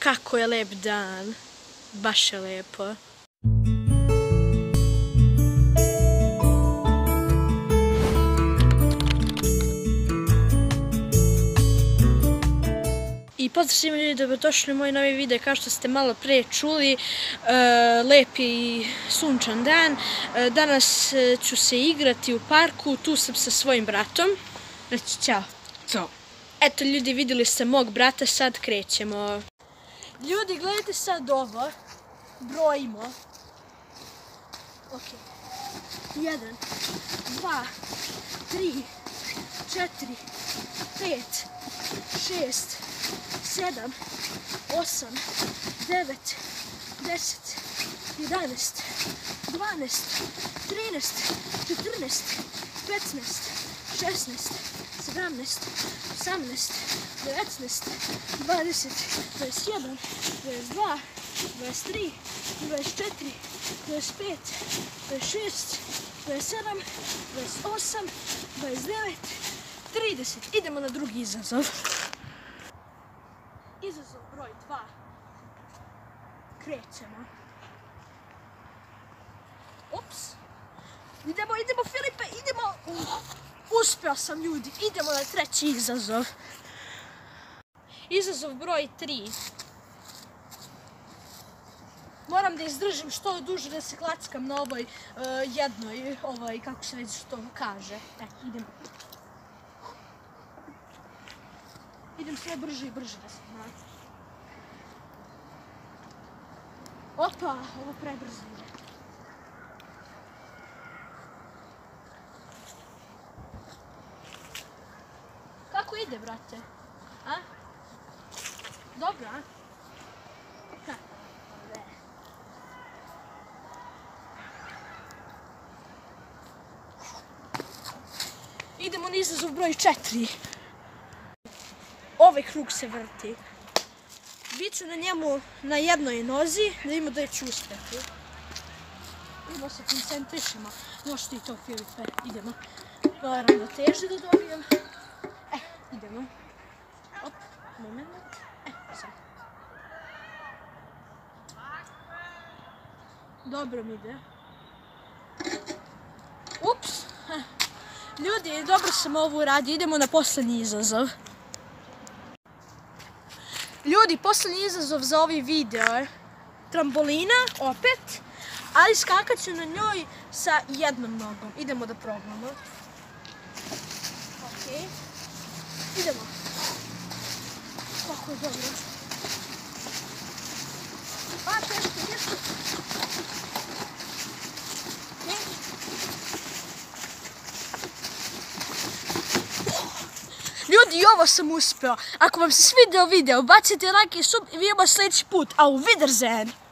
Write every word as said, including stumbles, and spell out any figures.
kako je lep dan. Baš je lepo. I pozdrav svima ljudi, dobrodošli u moj novi video. Kao što ste malo pre čuli, lep je i sunčan dan. Danas ću se igrati u parku, tu sam sa svojim bratom. Reći ćao. Ćao. Eto ljudi, vidjeli ste mog brata, sad krećemo. Ljudi, gledajte sad ovo. Brojimo. Ok. Jedan, dva, tri, četiri, pet, šest, sedam, osam, devet, deset, jedanaest, dvanaest, trinaest, četrnaest, petnaest, šesnaest, sedamnaest, osamnaest, devetnaest, dvadeset, dvadeset jedan, dvadeset dva, dvadeset tri, dvadeset četiri, dvadeset pet, dvadeset šest, dvadeset sedam, dvadeset osam, dvadeset devet, trideset. Idemo na drugi izazov. Izazov broj dva. Krećemo. Ups. Idemo, idemo Filipe, idemo. Uspeo sam ljudi, idemo na treći izazov. Izazov broj tri. Moram da izdržim što duže da se klackam na ovoj jednoj, ovoj, kako se već to kaže. E, idemo. Idem sve brže i brže da se naći. Opa, ovo prebrzo ide. Kako ide, brate? A? Dobro, a? Ha. Idemo na izazov broj četiri. Ovaj krug se vrti. Biću na njemu na jednoj nozi, da vidimo da ću uspjeti. Idemo se koncentrišemo. Možeš ti to, Filipe. Idemo. Moram da teži da dobijem. E, idemo. Op, moment. E, sad. Dobro mi ide. Ups. Ljudi, dobro sam ovo uradio. Idemo na posljednji izazov. Ljudi, posljednji izazov za ovaj video je trambolina, opet, ali skakat ću na njoj sa jednom nogom. Idemo da probamo. Ok. Idemo. Kako je dobro. A, teško, teško. Ljudi, i ovo sam uspeo. Ako vam se svidio video, bacite like i sub i vidimo sljedeći put. Au Wiedersehen!